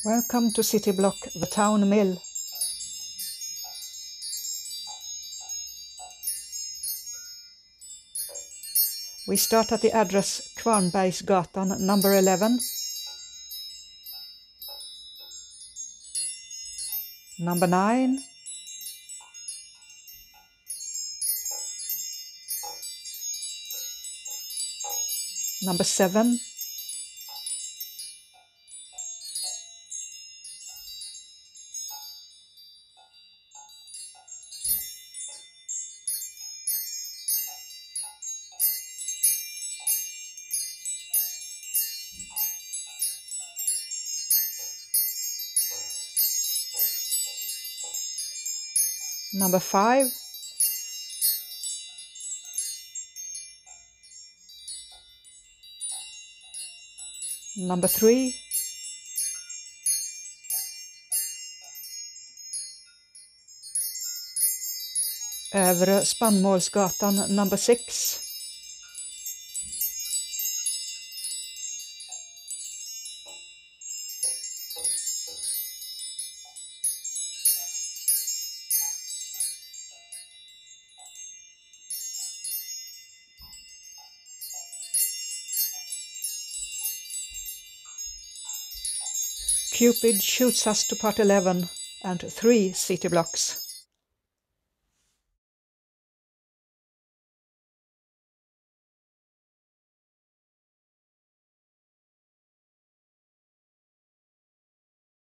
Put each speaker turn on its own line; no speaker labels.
Welcome to City Block, the Town Mill. We start at the address Kvarnbergsgatan number 11, number 9, number 7, number 5, number 3, Övre Spannmålsgatan number 6, Cupid shoots us to part 11 and 3 city blocks.